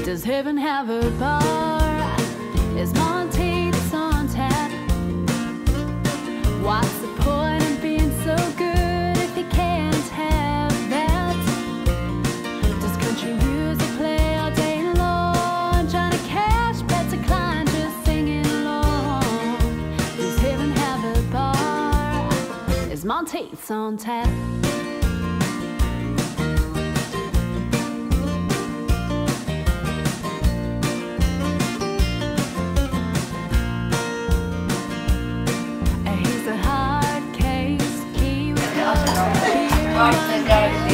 Does heaven have a bar? Is Monteith's on tap? What's the point of being so good if you can't have that? Does country music play all day long? Johnny Cash, Patsy Cline just singing along. Does heaven have a bar? Is Monteith's on tap? Guys.